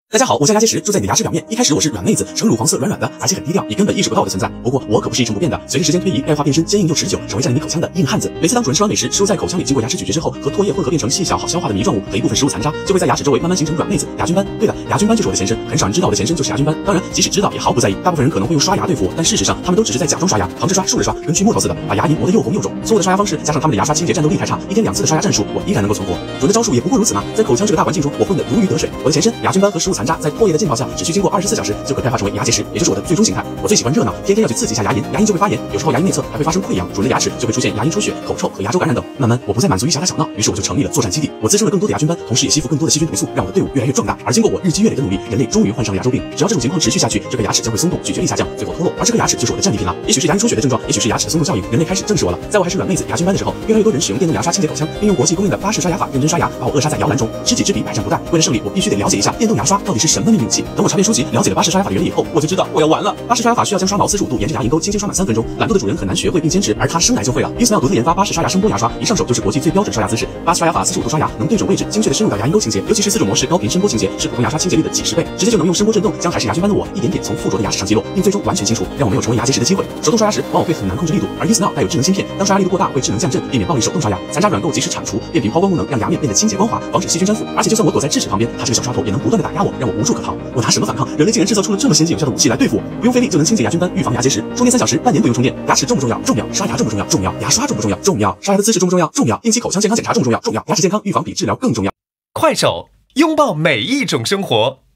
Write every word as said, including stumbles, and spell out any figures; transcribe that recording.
大家好，我叫牙结石，住在你的牙齿表面。一开始我是软妹子，呈乳黄色，软软的，而且很低调，你根本意识不到我的存在。不过我可不是一成不变的，随着时间推移，钙化变身，坚硬又持久，成为占领你口腔的硬汉子。每次当主人吃完美食，食物在口腔里经过牙齿咀嚼之后，和唾液混合变成细小好消化的泥状物和一部分食物残渣，就会在牙齿周围慢慢形成软妹子、牙菌斑。对的，牙菌斑就是我的前身。很少人知道我的前身就是牙菌斑，当然即使知道也毫不在意。大部分人可能会用刷牙对付我，但事实上他们都只是在假装刷牙，横着刷、竖着刷，跟锯木头似的，把牙龈磨得又红又肿。错误的刷牙方式加上他们的牙刷清洁战斗力太差，一天两次的刷牙战术，我依然能够存活。准的招数也不过如此嘛。在口腔这个大环境中，我混得如鱼得水。我的前身牙菌斑和食物残渣在唾液的浸泡下，只需经过二十四小时就可钙化成为牙结石，也就是我的最终形态。我最喜欢热闹，天天要去刺激一下牙龈，牙龈就会发炎，有时候牙龈内侧还会发生溃疡，主人的牙齿就会出现牙龈出血、口臭和牙周感染等。慢慢，我不再满足于小打小闹，于是我就成立了作战基地。我滋生了更多的牙菌斑，同时也吸附更多的细菌毒素，让我的队伍越来越壮大。而经过我日积月累的努力，人类终于患上了牙周病。只要这种情况持续下去，这个牙齿将会松动，咀嚼力下降，最后脱落。而这颗牙齿就是我的战利品了。也许是牙龈出血的症状，也许是牙齿的松动效应，人类开始正视我了。在我还是软妹子、牙菌斑的时候，越来越多人使用电动牙刷清洁口腔，并用国际公认的巴氏刷牙法认真刷牙，把我扼杀在摇篮中。知己知彼，百战不殆。为了胜利，我必须得了解一下电动牙刷到底是什么秘密武器。等我查遍书籍，了解了巴氏刷牙法的原理以后，我就知道我要完了。巴氏刷牙法需要将刷毛四十五度沿着牙龈沟轻轻刷满三分钟，懒惰的主人很难学会并坚持，而他生来就会了。因此要独自研发巴氏刷牙声波牙刷，一上手就是国际最标准刷牙姿势。巴氏刷牙法四十五度刷牙，能对准位置，精确的深入到牙龈沟清洁，尤其是四种模式高频声波清洁，是普通牙刷清洁力的几十倍，直接就能用声波震动将还是牙菌斑的我一点点从附着的牙齿上击落，并最终完全清除，让我没有成为牙结石的机会。手动刷牙时往往会很难控制力度，而 UseNow 带有智能芯片，当刷牙力度过大会智能降震，避免暴力手动刷牙。残渣软垢及时铲除，变频抛光功能让牙面变得清洁光滑，防止细菌粘附。而且就算我躲在智齿旁边，它这个小刷头也能不断的打压我，让我无处可逃。我拿什么反抗？人类竟然制造出了这么先进有效的武器来对付我，不用费力就能清洁牙菌斑，预防牙结石。充电三小时，半年不用充电。牙齿重不重要？重要。刷牙重不重要？重要。牙刷重不重要？重要。刷牙的姿势重不重要？重要。定期口腔健康检查重不重要？重要。牙齿健康预防比治疗更重要。 快手，拥抱每一种生活。